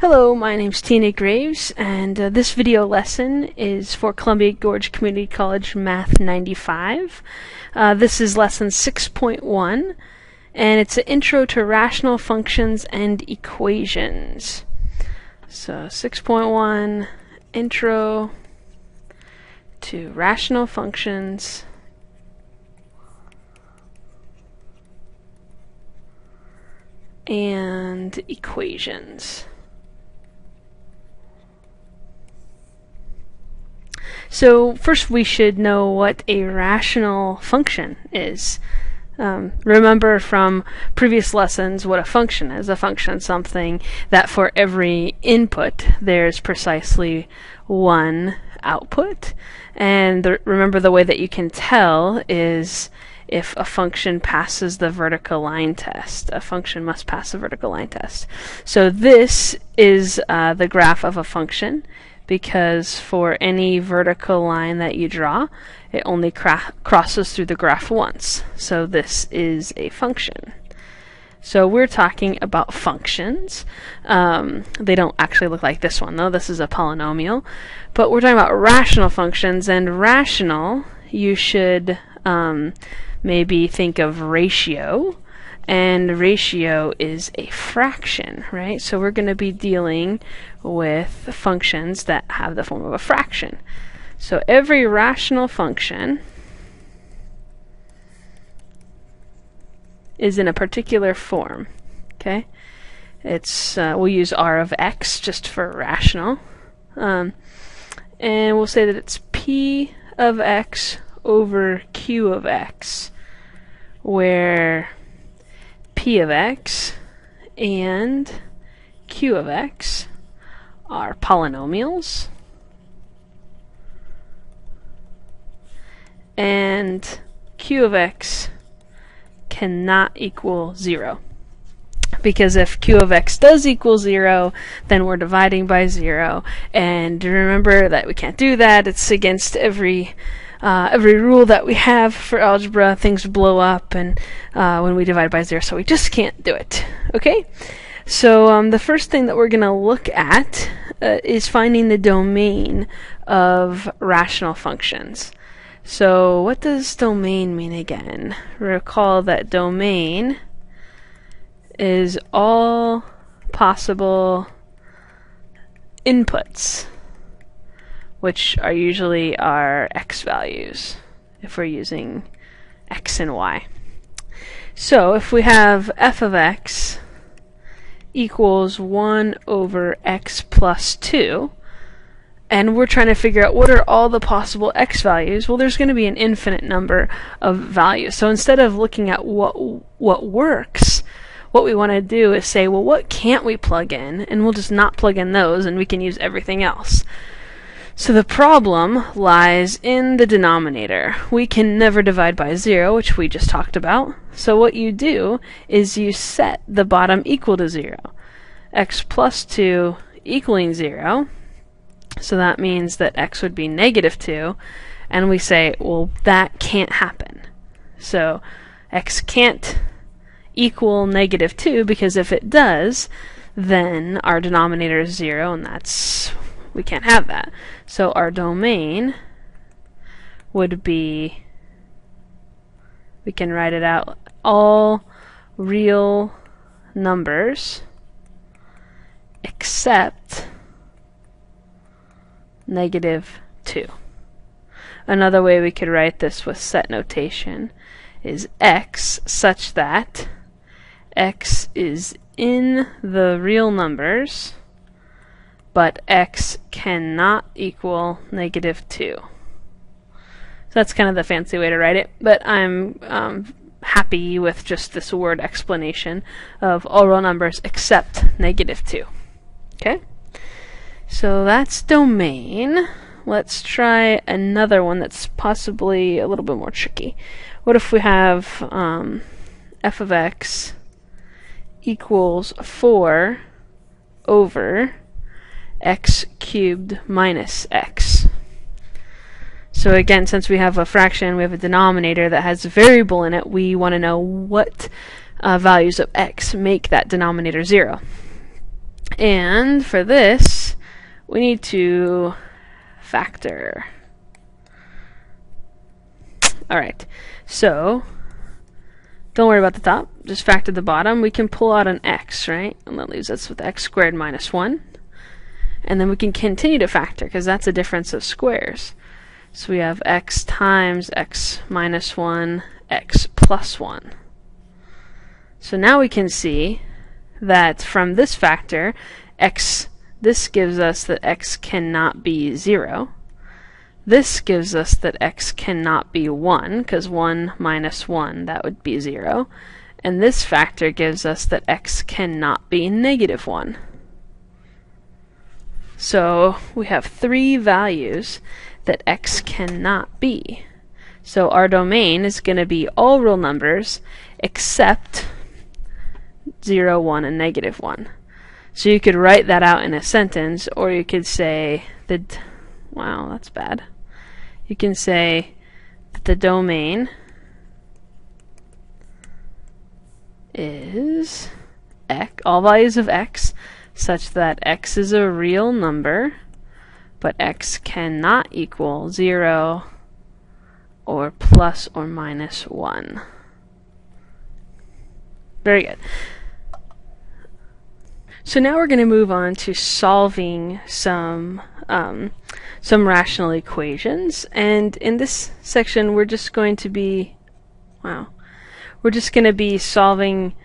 Hello, my name's Tina Graves, and this video lesson is for Columbia Gorge Community College Math 95. This is lesson 6.1, and it's an intro to rational functions and equations. So 6.1, intro to rational functions and equations. So first we should know what a rational function is. Remember from previous lessons what a function is. A function is something that for every input there's precisely one output. And remember, the way that you can tell is if a function passes the vertical line test. A function must pass the vertical line test. So this is the graph of a function, because for any vertical line that you draw, it only crosses through the graph once. So this is a function. So we're talking about functions. They don't actually look like this one, though. This is a polynomial. But we're talking about rational functions, and rational, you should maybe think of ratio. And ratio is a fraction, right? So we're going to be dealing with functions that have the form of a fraction. So every rational function is in a particular form. Okay, it's we'll use r of x just for rational, and we'll say that it's p of x over q of x, where p of x and q of x are polynomials, and q of x cannot equal 0. Because if q of x does equal 0, then we're dividing by 0. And remember that we can't do that. It's against every rule that we have for algebra. Things blow up and when we divide by 0, so we just can't do it. Okay? So the first thing that we're going to look at is finding the domain of rational functions. So what does domain mean again? Recall that domain is all possible inputs, which are usually our x values if we're using x and y. So if we have f of x equals 1 over x plus 2, and we're trying to figure out what are all the possible x values, well, there's going to be an infinite number of values. So instead of looking at what works, what we want to do is say, well, what can't we plug in? And we'll just not plug in those, and we can use everything else. So the problem lies in the denominator. We can never divide by 0, which we just talked about. So what you do is you set the bottom equal to 0. X plus 2 equaling 0. So that means that x would be negative 2. And we say, well, that can't happen. So x can't equal negative 2, because if it does, then our denominator is 0, and we can't have that. So our domain would be, we can write it out, all real numbers except negative 2. Another way we could write this with set notation is x such that x is in the real numbers, but x cannot equal negative 2. So that's kind of the fancy way to write it, but I'm happy with just this word explanation of all real numbers except negative 2. Okay? So that's domain. Let's try another one that's possibly a little bit more tricky. What if we have f of x equals 4 over x cubed minus x? So again, since we have a fraction, we have a denominator that has a variable in it, we want to know what values of x make that denominator 0. And for this, we need to factor. Alright, so don't worry about the top, just factor the bottom. We can pull out an x, right? And that leaves us with x squared minus 1. And then we can continue to factor, because that's a difference of squares. So we have x times x minus 1, x plus 1. So now we can see that from this factor, this gives us that x cannot be 0. This gives us that x cannot be 1, because 1 minus 1, that would be 0. And this factor gives us that x cannot be negative 1. So we have 3 values that x cannot be. So our domain is going to be all real numbers except 0, 1, and negative 1. So you could write that out in a sentence, or you could say that, wow, that's bad. You can say that the domain is x, all values of x, such that x is a real number, but x cannot equal 0 or plus or minus 1. Very good. So now we're going to move on to solving some rational equations, and in this section we're just going to be solving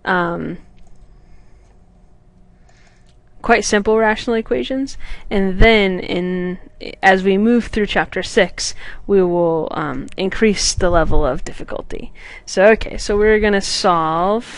quite simple rational equations, and then as we move through chapter 6 we will increase the level of difficulty. So we're going to solve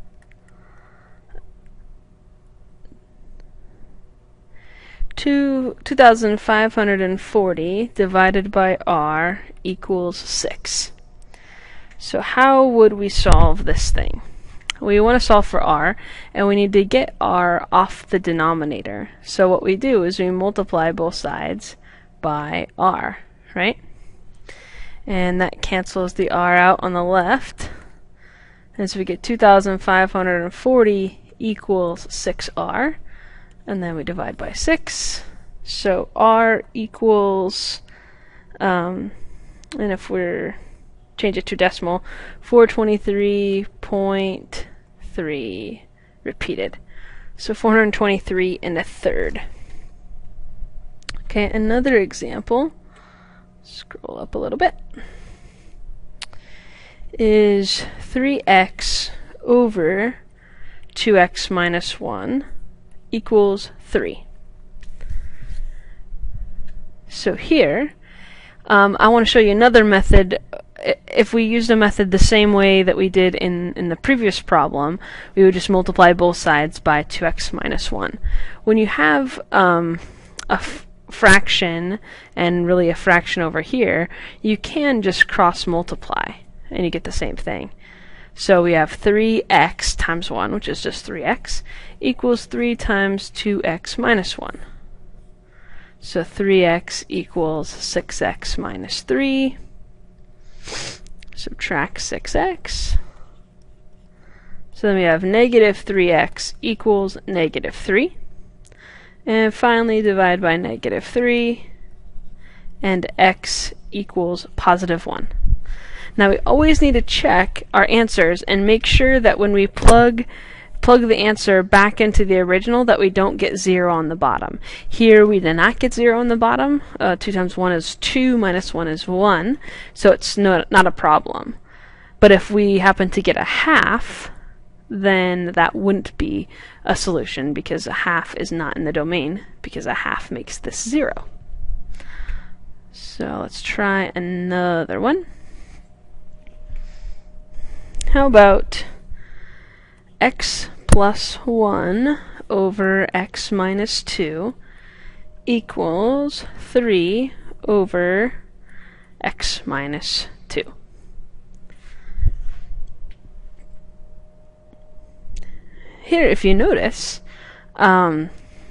2,540 divided by r equals 6. So how would we solve this thing? We want to solve for r, and we need to get r off the denominator. So what we do is we multiply both sides by r, right? And that cancels the r out on the left. And so we get 2,540 equals 6r. And then we divide by 6. So r equals, and if we're change it to decimal, 423.3 repeated. So 423 and a third. Okay, another example, scroll up a little bit, is 3x over 2x minus 1 equals 3. So here, I want to show you another method. If we used a method the same way that we did in the previous problem, we would just multiply both sides by 2x minus 1. When you have a fraction and really a fraction over here, you can just cross multiply and you get the same thing. So we have 3x times 1, which is just 3x, equals 3 times 2x minus 1. So 3x equals 6x minus 3. Subtract 6x. So then we have negative 3x equals negative 3. And finally divide by negative 3. And x equals positive 1. Now we always need to check our answers and make sure that when we plug the answer back into the original that we don't get 0 on the bottom. Here we did not get 0 on the bottom. 2 times 1 is 2, minus 1 is 1, so it's not a problem. But if we happen to get a half, then that wouldn't be a solution, because a half is not in the domain, because a half makes this 0. So let's try another one. How about x plus 1 over x minus 2 equals 3 over x minus 2. Here, if you notice that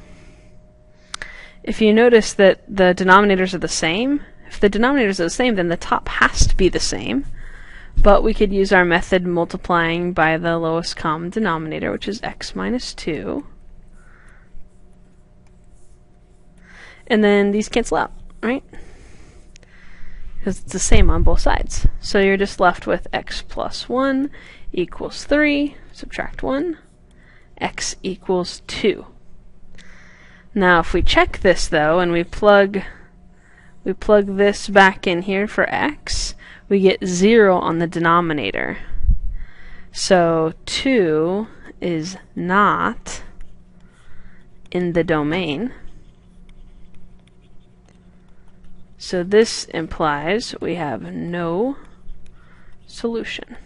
the denominators are the same, if the denominators are the same, then the top has to be the same. But we could use our method multiplying by the lowest common denominator, which is x minus 2. And then these cancel out, right? Because it's the same on both sides. So you're just left with x plus 1 equals 3, subtract 1, x equals 2. Now if we check this though, and we plug this back in here for x, we get 0 on the denominator. So 2 is not in the domain. So this implies we have no solution.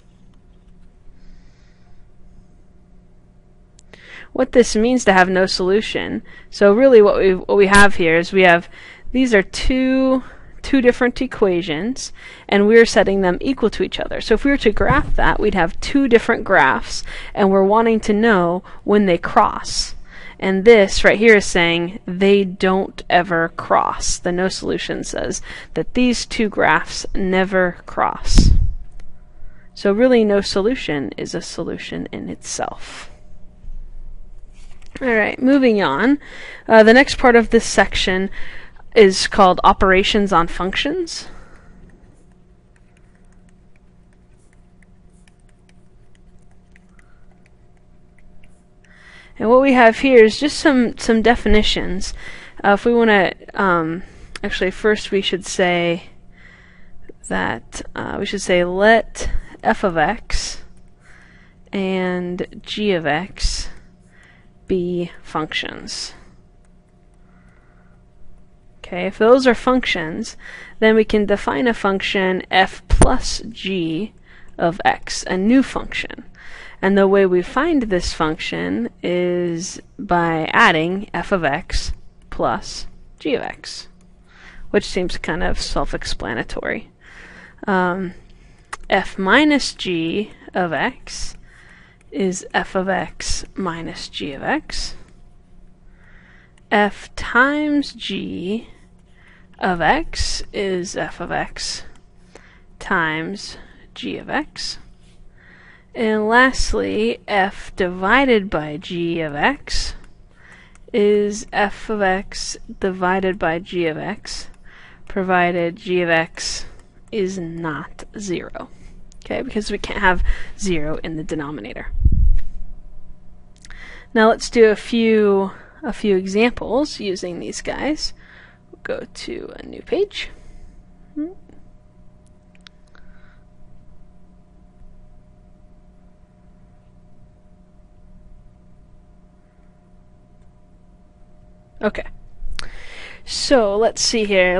What this means to have no solution, so really what we have here is these are two different equations, and we're setting them equal to each other. So if we were to graph that, we'd have two different graphs, and we're wanting to know when they cross. And this right here is saying they don't ever cross. The no solution says that these two graphs never cross. So really no solution is a solution in itself. Alright, moving on. The next part of this section is called operations on functions. And what we have here is just some definitions. If we want to, actually first we should say that, let f of x and g of x be functions. Okay, if those are functions, then we can define a function f plus g of x, a new function. And the way we find this function is by adding f of x plus g of x, which seems kind of self-explanatory. F minus g of x is f of x minus g of x. F times g of x is f of x times g of x. And lastly, f divided by g of x is f of x divided by g of x, provided g of x is not 0. Okay, because we can't have 0 in the denominator. Now let's do a few examples using these guys. We'll go to a new page. Okay, so let's see here.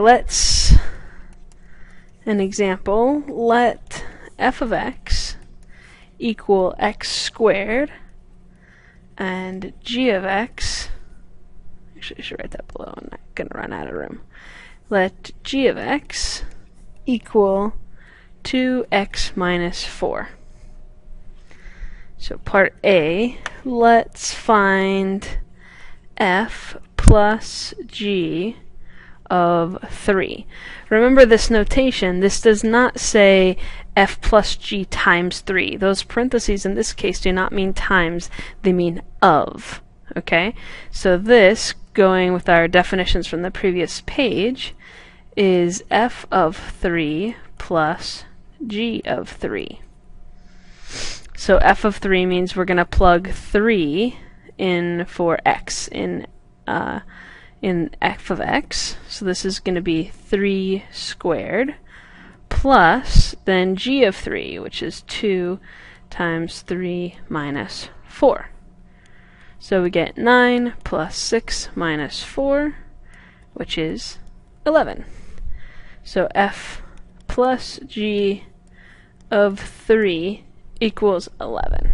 An example, let f of x equal x squared and g of x, actually I should write that below, I'm not going to run out of room. Let g of x equal 2x minus 4. So part A, let's find f plus g of 3. Remember this notation, this does not say f plus g times 3. Those parentheses in this case do not mean times, they mean of. Okay? So this, going with our definitions from the previous page, is f of 3 plus g of 3. So f of 3 means we're going to plug 3 in for x in f of x. So this is going to be 3 squared plus then g of 3, which is 2 times 3 minus 4. So we get 9 plus 6 minus 4, which is 11. So f plus g of 3 equals 11.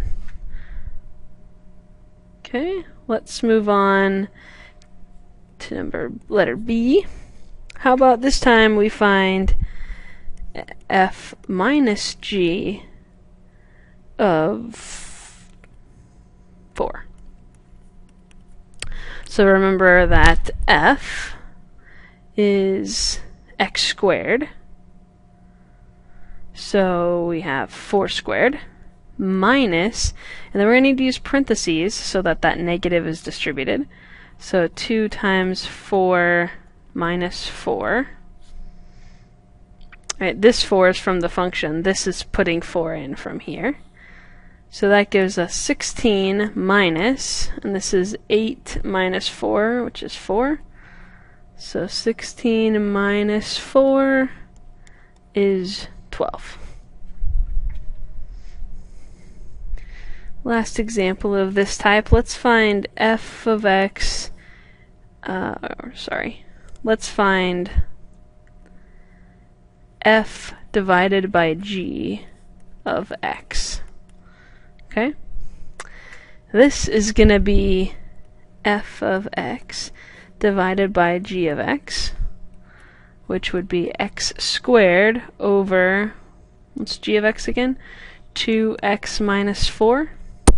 Okay, let's move on to letter B. How about this time we find f minus g of 4. So remember that f is x squared. So we have 4 squared minus, and then we're going to need to use parentheses so that that negative is distributed, So 2 times 4 minus 4. Right, this 4 is from the function. This is putting 4 in from here. So that gives us 16 minus, and this is 8 minus 4, which is 4. So 16 minus 4 is 12. Last example of this type, let's find f of x, let's find f divided by g of x. Okay? This is going to be f of x divided by g of x, which would be x squared over, what's g of x again? 2x minus 4.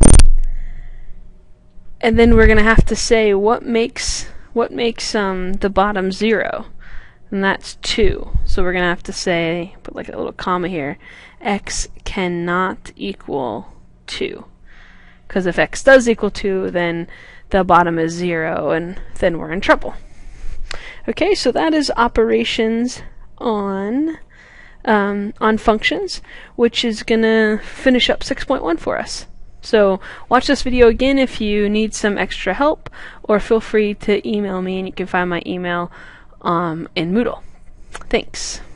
And then we're going to have to say what makes the bottom 0. And that's 2. So we're going to have to say, put like a little comma here, x cannot equal 2. Because if x does equal 2, then the bottom is 0, and then we're in trouble. Okay, so that is operations on functions, which is going to finish up 6.1 for us. So watch this video again if you need some extra help, or feel free to email me, and you can find my email in Moodle. Thanks.